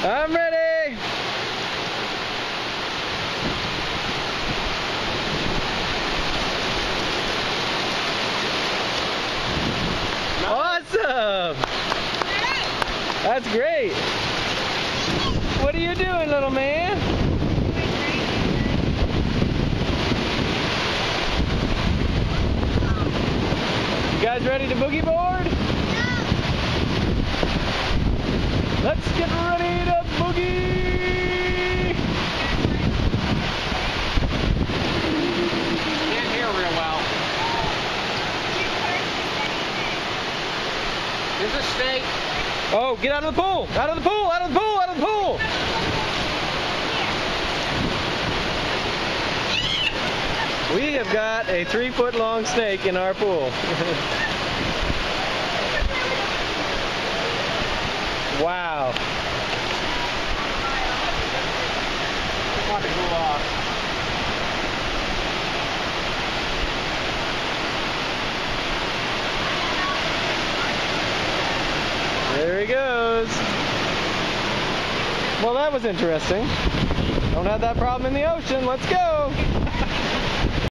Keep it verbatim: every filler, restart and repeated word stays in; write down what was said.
I'm ready. Awesome. That's great. What are you doing, little man? You guys ready to boogie board? Let's get ready to boogie! Can't hear real well. There's a snake. Oh, get out of the pool! Out of the pool! Out of the pool! Out of the pool! We have got a three foot long snake in our pool. Wow. Just want to cool off. There he goes. Well, that was interesting. Don't have that problem in the ocean. Let's go.